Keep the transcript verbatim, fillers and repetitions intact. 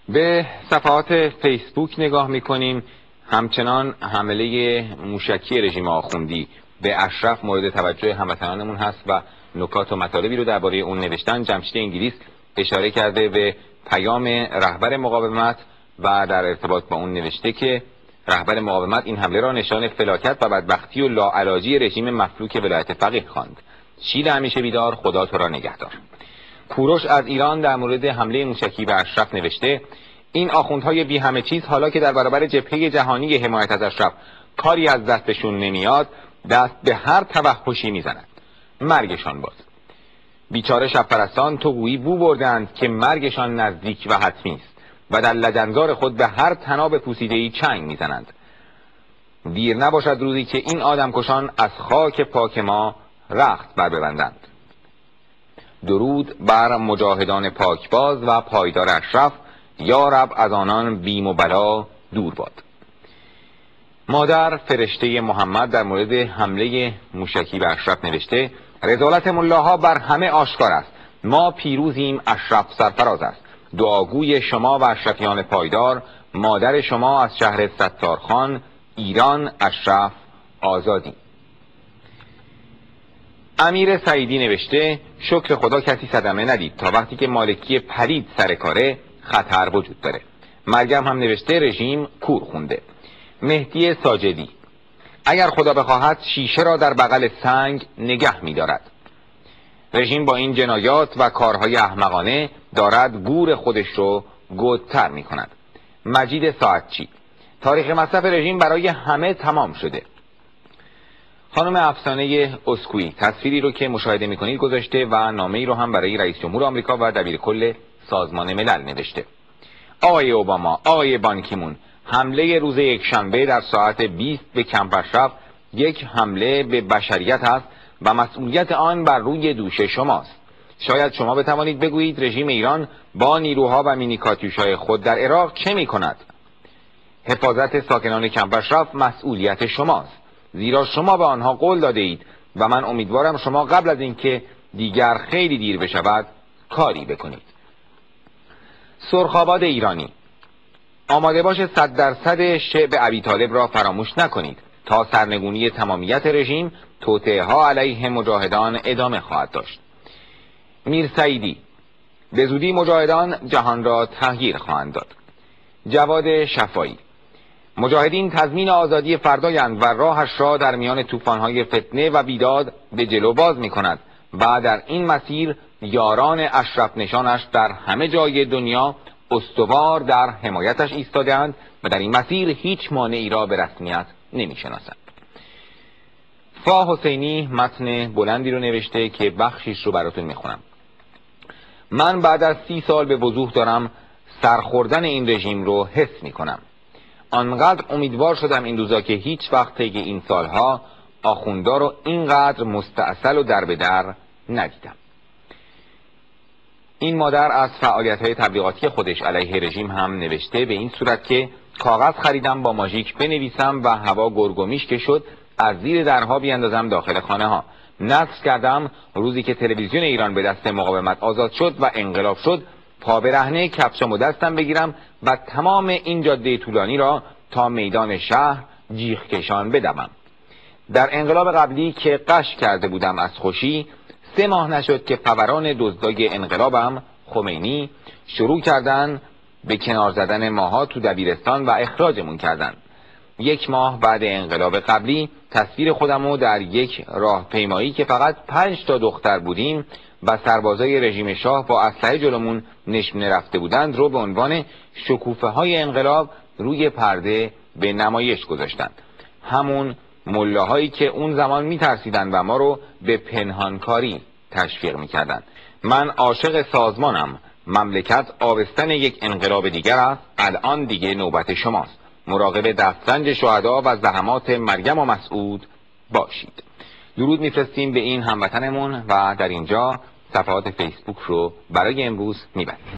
به صفحات فیسبوک نگاه میکنیم. همچنان حمله موشکی رژیم آخوندی به اشرف مورد توجه هموطنانمون هست و نکات و مطالبی رو درباره اون نوشتن. جمشید انگلیس اشاره کرده به پیام رهبر مقاومت و در ارتباط با اون نوشته که رهبر مقاومت این حمله را نشان فلاکت و بدبختی و لاعلاجی رژیم مفلوک ولایت فقیه خواند. شیر همیشه بیدار، خدا تو را نگهدار. کوروش از ایران در مورد حمله موشکی به اشرف نوشته: این آخوندهای بی همه چیز حالا که در برابر جبهه جهانی حمایت از اشرف کاری از دستشون نمیاد، دست به هر توحشی میزنند. مرگشان باد. بیچاره شب پرستان تو گویی بو بردند که مرگشان نزدیک و حتمی است و در لجنزار خود به هر طناب پوسیده‌ای چنگ میزنند. دیر نباشد روزی که این آدمکشان از خاک پاک ما رخت بر ببندند. درود بر مجاهدان پاکباز و پایدار اشرف، یا رب از آنان بیم و بلا دور باد. مادر فرشته محمد در مورد حمله موشکی به اشرف نوشته: رذالت ملاها بر همه آشکار است. ما پیروزیم، اشرف سرفراز است. دعاگوی شما و اشرفیان پایدار، مادر شما از شهر ستارخان، ایران، اشرف آزادی. امیر سعیدی نوشته: شکر خدا کسی صدمه ندید تا وقتی که مالکی پرید سر کاره خطر وجود داره. مرگم هم نوشته رژیم کور خونده. مهدی ساجدی: اگر خدا بخواهد شیشه را در بغل سنگ نگه می‌دارد. رژیم با این جنایات و کارهای احمقانه دارد گور خودش رو گودتر می‌کند. مجید ساعتچی: تاریخ مصرف رژیم برای همه تمام شده. خانم افسانه اسکویی تصویری رو که مشاهده می‌کنید گذاشته و نامه‌ای رو هم برای رئیس جمهور آمریکا و دبیر کل سازمان ملل نوشته. آقای اوباما، آقای بانکیمون، حمله روز یکشنبه در ساعت بیست به کمپ اشرف یک حمله به بشریت است و مسئولیت آن بر روی دوش شماست. شاید شما بتوانید بگویید رژیم ایران با نیروها و مینیکاتیوش‌های خود در عراق چه می‌کند؟ حفاظت ساکنان کمپ اشرف مسئولیت شماست، زیرا شما به آنها قول داده اید و من امیدوارم شما قبل از اینکه دیگر خیلی دیر بشود کاری بکنید. سرخاباد ایرانی: آماده باش صد درصد شعب ابی طالب را فراموش نکنید. تا سرنگونی تمامیت رژیم، توطئه ها علیه مجاهدان ادامه خواهد داشت. میر سعیدی: به زودی مجاهدان جهان را تغییر خواهند داد. جواد شفایی: مجاهدین تضمین آزادی فردایند و راهش را در میان طوفان‌های فتنه و بیداد به جلو باز می‌کند و در این مسیر یاران اشرف نشانش در همه جای دنیا استوار در حمایتش ایستاده‌اند و در این مسیر هیچ مانعی را به رسمیت نمی‌شناسند. فا حسینی متن بلندی رو نوشته که بخشیش رو براتون می‌خونم. من بعد از سی سال به وضوح دارم سرخوردن این رژیم رو حس می‌کنم. آنقدر امیدوار شدم این روزا که هیچ وقت طی این سالها آخوندا رو اینقدر مستعسل و در به در ندیدم. این مادر از فعالیت‌های تبلیغاتی خودش علیه رژیم هم نوشته به این صورت که کاغذ خریدم با ماژیک بنویسم و هوا گرگومیش که شد از زیر درها بیاندازم داخل خانه ها. نقص کردم روزی که تلویزیون ایران به دست مقاومت آزاد شد و انقلاب شد پا برهنه کفشم و دستم بگیرم و تمام این جاده طولانی را تا میدان شهر جیغ کشان بدوم. در انقلاب قبلی که قش کرده بودم از خوشی، سه ماه نشد که فوران دزدای انقلابم خمینی شروع کردن به کنار زدن ماها تو دبیرستان و اخراجمون کردن. یک ماه بعد انقلاب قبلی تصویر خودمو در یک راهپیمایی که فقط پنج تا دختر بودیم و سربازای رژیم شاه با اسلحه جلومون نشونه رفته بودند رو به عنوان شکوفه های انقلاب روی پرده به نمایش گذاشتند. همون ملاهایی که اون زمان میترسیدن و ما رو به پنهانکاری تشویق میکردن. من عاشق سازمانم. مملکت آبستن یک انقلاب دیگر است. الان دیگه نوبت شماست. مراقب دسترنج شهدا و زحمات مریم و مسعود باشید. درود میفرستیم به این هموطنمون و در اینجا صفحات فیسبوک رو برای امروز میبندیم.